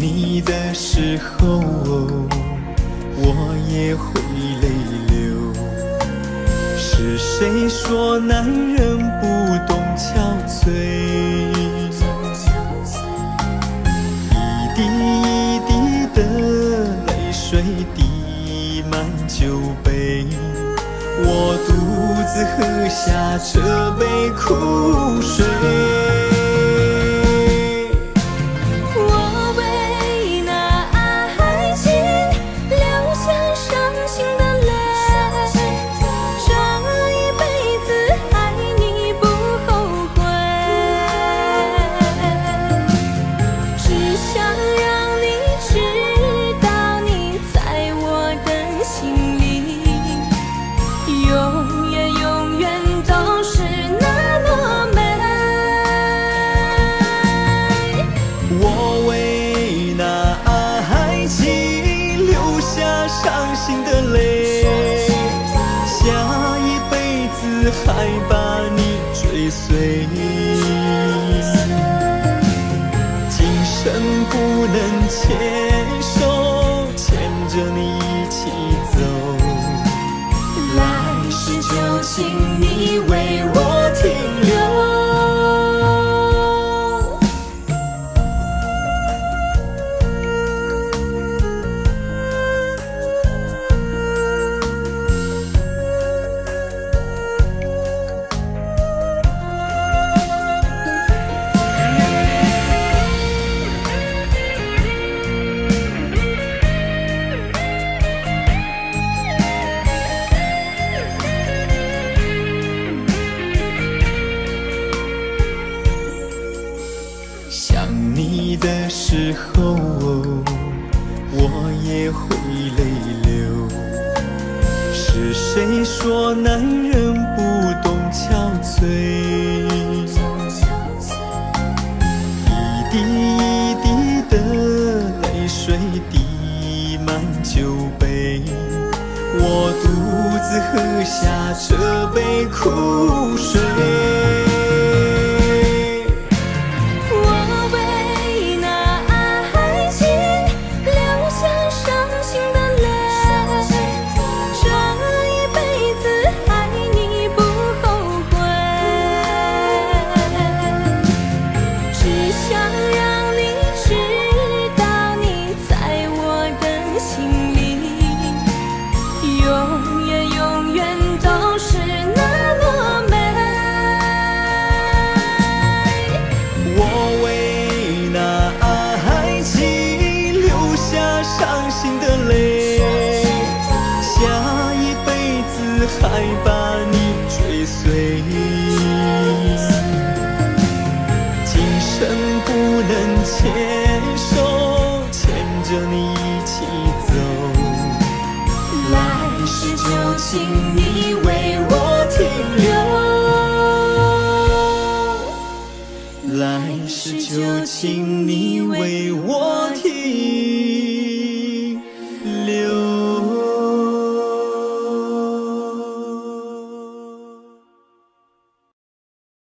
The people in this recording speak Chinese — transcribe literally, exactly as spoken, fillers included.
你的时候，我也会泪流。是谁说男人不懂憔悴？一滴一滴的泪水滴满酒杯，我独自喝下这杯苦水。伤心的泪，下一辈子还把你追随，今生不能牵手，牵着你一起走，来世就请你为我停留。想你的时候，我也会泪流。是谁说男人不懂憔悴？一滴一滴的泪水滴满酒杯，我独自喝下这杯苦水。伤心的泪，下一辈子还把你追随，今生不能牵手，牵着你一起走，来世就请你为我停留，来世就请你为我